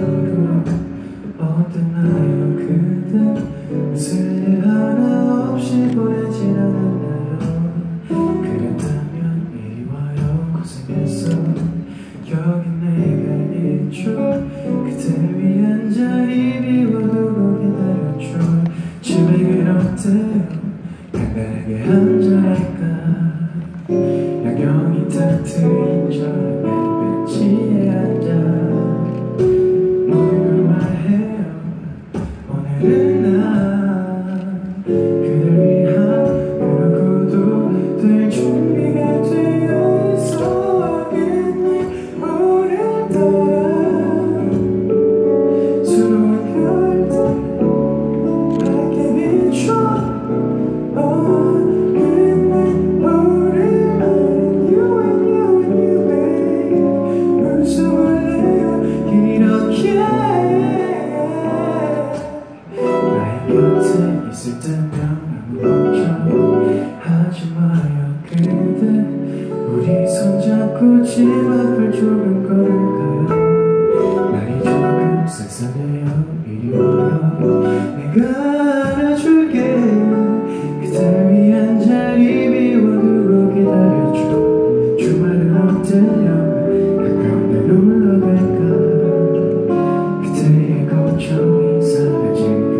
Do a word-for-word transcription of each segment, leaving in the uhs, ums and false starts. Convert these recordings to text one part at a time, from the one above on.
하루 어땠나요? 그대 무슨 일 하나 없이 보내진 않았나요? 그랬다면 이리 와요. 고생했어. 여기 내가 있죠. 그대 위한 자리 비워두고 기다렸죠. 집에 길 어때요? 간단하게 한잔할까? 야경이 딱 트인 저 벤치에 앉아 모든 걸 말해요. 오늘은 나 그댈 위한 그런 구두들 준비가 되어 있어. 그네 우릴 따라 수놓은 별들 밝게 비춰. 곁에 있을 때면 멈춰 하지 마요. 그대 우리 손잡고 집 앞을 조금 걸을까요? 날이 조금 쌀쌀해요. 이리 와요. 내가 안아줄게. 그대 위한 자리 비워두고 기다려줘. 주말은 어때요? 가까운 데 놀러 갈까? 그대의 걱정이 사라질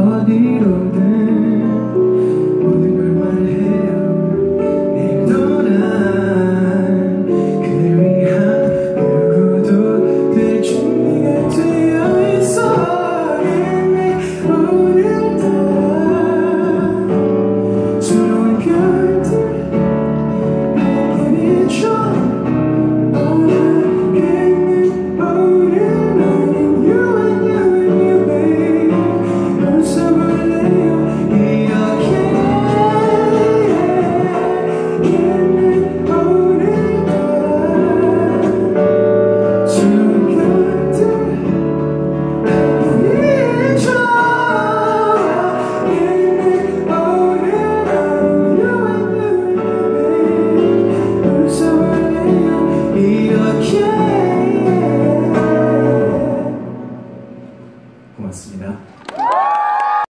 어디로든 모든 걸 말해요. 내일도 난 그댈 위한 그 구두들 준비가 되어 있어. 내 우릴 따라 수놓은 별들 밝게 비춰. Oh,